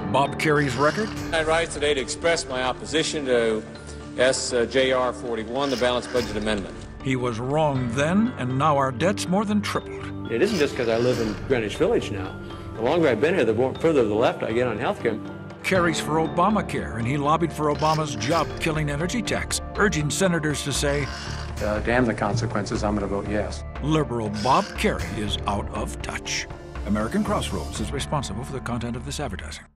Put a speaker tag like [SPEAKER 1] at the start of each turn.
[SPEAKER 1] Bob Kerry's record?
[SPEAKER 2] I rise today to express my opposition to SJR 41, the Balanced Budget Amendment.
[SPEAKER 1] He was wrong then, and now our debt's more than tripled.
[SPEAKER 3] It isn't just because I live in Greenwich Village now. The longer I've been here, the more further to the left I get on health care.
[SPEAKER 1] Kerry's for Obamacare, and he lobbied for Obama's job-killing energy tax, urging senators to say,
[SPEAKER 4] damn the consequences, I'm going to vote yes.
[SPEAKER 1] Liberal Bob Kerry is out of touch. American Crossroads is responsible for the content of this advertising.